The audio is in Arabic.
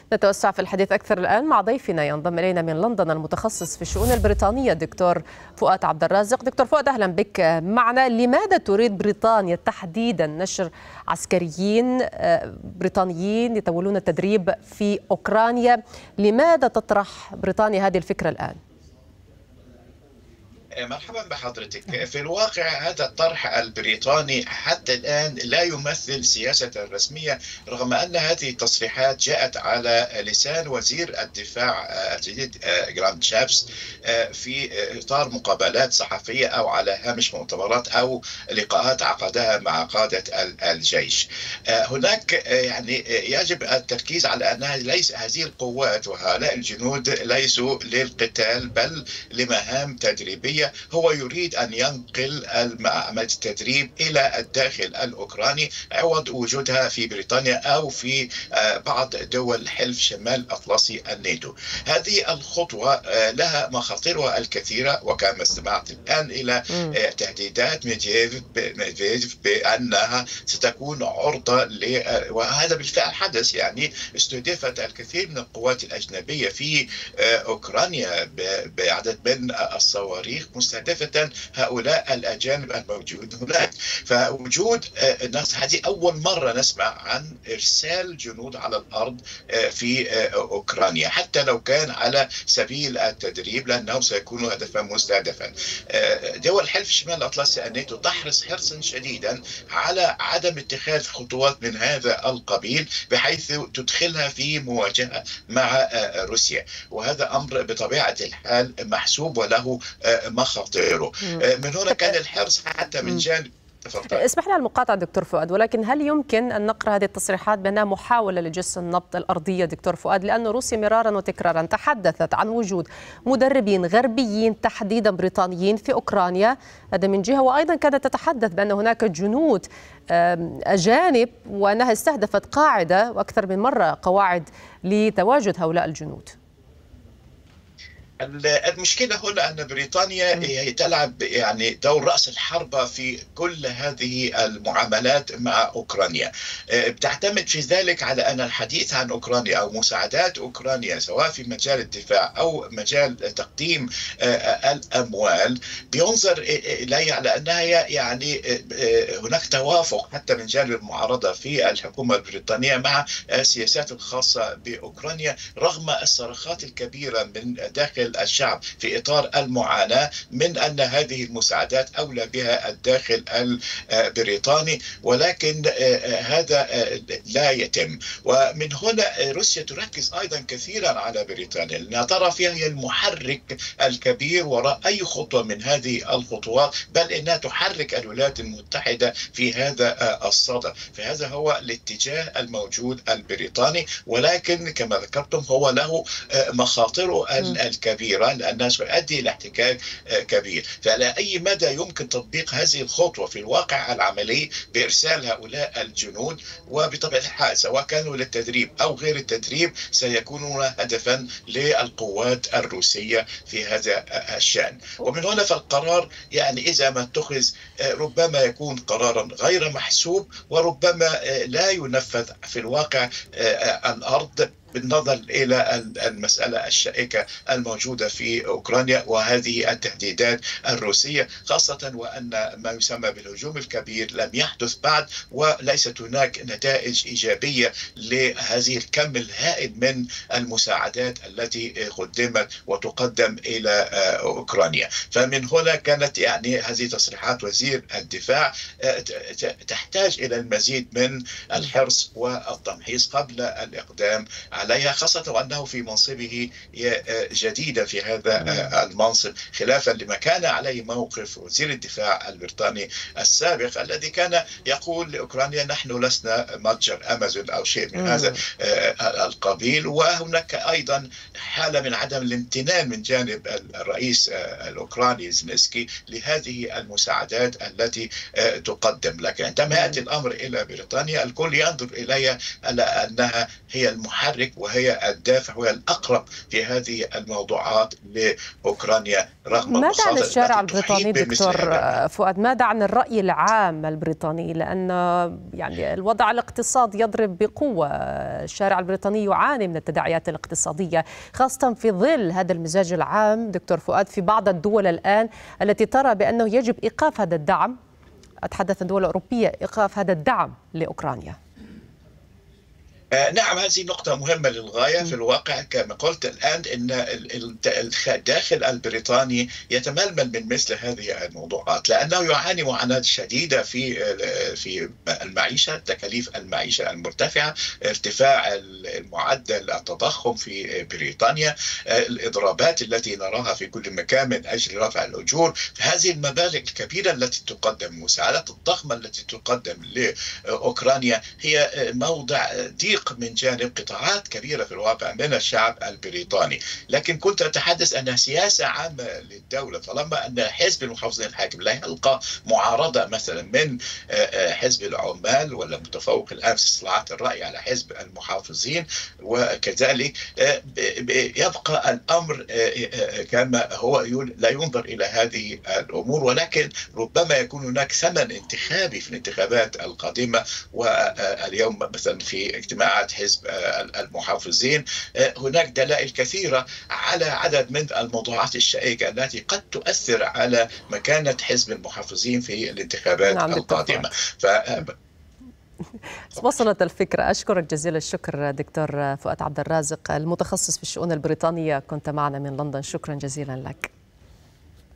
نتوسع في الحديث أكثر الآن مع ضيفنا ينضم إلينا من لندن المتخصص في الشؤون البريطانية الدكتور فؤاد عبد الرازق. دكتور فؤاد، أهلا بك معنا. لماذا تريد بريطانيا تحديدا نشر عسكريين بريطانيين يتولون التدريب في أوكرانيا؟ لماذا تطرح بريطانيا هذه الفكرة الآن؟ مرحبا بحضرتك. في الواقع هذا الطرح البريطاني حتى الآن لا يمثل سياسة رسمية، رغم أن هذه التصريحات جاءت على لسان وزير الدفاع الجديد جراند شابس في إطار مقابلات صحفية أو على هامش مؤتمرات أو لقاءات عقدها مع قادة الجيش. هناك يعني يجب التركيز على أنها ليس هذه القوات وهؤلاء الجنود ليسوا للقتال بل لمهام تدريبية. هو يريد أن ينقل عملية التدريب إلى الداخل الأوكراني عوض وجودها في بريطانيا أو في بعض دول حلف شمال الأطلسي الناتو. هذه الخطوة لها مخاطرها الكثيرة، وكما استمعت الآن إلى تهديدات ميدفيديف بأنها ستكون عرضة وهذا بالفعل حدث. يعني استهدفت الكثير من القوات الأجنبية في أوكرانيا بعدد من الصواريخ مستهدفة هؤلاء الأجانب الموجودين هناك. فوجود الناس هذه أول مرة نسمع عن إرسال جنود على الأرض في أوكرانيا حتى لو كان على سبيل التدريب، لأنهم سيكونوا هدفا مستهدفا. دول حلف شمال الأطلسي الناتو تحرص حرصا شديدا على عدم اتخاذ خطوات من هذا القبيل بحيث تدخلها في مواجهة مع روسيا، وهذا أمر بطبيعة الحال محسوب وله مخاطره. من هنا كان الحرص حتى من جانب. اسمح لي المقاطعة دكتور فؤاد، ولكن هل يمكن أن نقرأ هذه التصريحات بأنها محاولة لجس النبض الأرضية دكتور فؤاد؟ لأن روسيا مرارا وتكرارا تحدثت عن وجود مدربين غربيين تحديدا بريطانيين في أوكرانيا، هذا من جهة، وأيضا كانت تتحدث بأن هناك جنود أجانب وأنها استهدفت قاعدة وأكثر من مرة قواعد لتواجد هؤلاء الجنود. المشكلة هنا أن بريطانيا تلعب يعني دور رأس الحربة في كل هذه المعاملات مع أوكرانيا. بتعتمد في ذلك على أن الحديث عن أوكرانيا أو مساعدات أوكرانيا سواء في مجال الدفاع أو مجال تقديم الأموال بينظر إليه على أنها يعني هناك توافق حتى من جانب المعارضة في الحكومة البريطانية مع السياسات الخاصة بأوكرانيا، رغم الصراخات الكبيرة من داخل الشعب في إطار المعاناة من أن هذه المساعدات أولى بها الداخل البريطاني، ولكن هذا لا يتم. ومن هنا روسيا تركز أيضا كثيرا على بريطانيا لأنها ترى فيها هي المحرك الكبير وراء أي خطوة من هذه الخطوات، بل إنها تحرك الولايات المتحدة في هذا الصدد. فهذا هو الاتجاه الموجود البريطاني، ولكن كما ذكرتم هو له مخاطره الكبيرة لأنها سيؤدي إلى احتكاك كبير. فعلى أي مدى يمكن تطبيق هذه الخطوة في الواقع العملي بإرسال هؤلاء الجنود؟ وبطبيعة الحال سواء كانوا للتدريب أو غير التدريب سيكونون هدفا للقوات الروسية في هذا الشأن. ومن هنا فالقرار يعني إذا ما اتخذ ربما يكون قرارا غير محسوب وربما لا ينفذ في الواقع الأرض بالنظر إلى المسألة الشائكة الموجودة في أوكرانيا وهذه التهديدات الروسية، خاصة وأن ما يسمى بالهجوم الكبير لم يحدث بعد وليست هناك نتائج إيجابية لهذه الكم الهائل من المساعدات التي قدمت وتقدم إلى أوكرانيا. فمن هنا كانت يعني هذه تصريحات وزير الدفاع تحتاج إلى المزيد من الحرص والتمحيص قبل الإقدام عليها، خاصة وأنه في منصبه جديدا في هذا المنصب، خلافا لما كان عليه موقف وزير الدفاع البريطاني السابق الذي كان يقول لأوكرانيا نحن لسنا متجر أمازون أو شيء من هذا القبيل. وهناك أيضا حالة من عدم الامتنان من جانب الرئيس الأوكراني زيلينسكي لهذه المساعدات التي تقدم. لكن عندما يأتي الأمر إلى بريطانيا الكل ينظر إليها على أنها هي المحرك وهي الدافع وهي الأقرب في هذه الموضوعات لأوكرانيا رغم ماذا عن الشارع التي البريطاني تحيط دكتور فؤاد؟ ماذا عن الرأي العام البريطاني؟ لأن يعني الوضع الاقتصادي يضرب بقوة، الشارع البريطاني يعاني من التداعيات الاقتصادية خاصة في ظل هذا المزاج العام دكتور فؤاد في بعض الدول الآن التي ترى بأنه يجب إيقاف هذا الدعم، أتحدث عن الدول الأوروبية، إيقاف هذا الدعم لأوكرانيا. نعم، هذه نقطة مهمة للغاية. في الواقع كما قلت الآن أن الداخل البريطاني يتململ من مثل هذه الموضوعات، لأنه يعاني معاناة شديدة في المعيشة، تكاليف المعيشة المرتفعة، ارتفاع المعدل التضخم في بريطانيا، الإضرابات التي نراها في كل مكان من أجل رفع الأجور، هذه المبالغ الكبيرة التي تقدم، المساعدات الضخمة التي تقدم لأوكرانيا هي موضع ضيق من جانب قطاعات كبيرة في الواقع من الشعب البريطاني. لكن كنت أتحدث أنها سياسة عامة للدولة، طالما أن حزب المحافظين الحاكم لا يلقى معارضة مثلا من حزب العمال ولا متفوق الآن في استطلاعات الرأي على حزب المحافظين، وكذلك يبقى الأمر كما هو، لا ينظر إلى هذه الأمور، ولكن ربما يكون هناك ثمن انتخابي في الانتخابات القادمة. واليوم مثلا في اجتماع حزب المحافظين هناك دلائل كثيرة على عدد من الموضوعات الشائكة التي قد تؤثر على مكانة حزب المحافظين في الانتخابات القادمة. وصلت الفكرة. أشكرك جزيل الشكر دكتور فؤاد عبد الرازق المتخصص في الشؤون البريطانية، كنت معنا من لندن، شكرا جزيلا لك.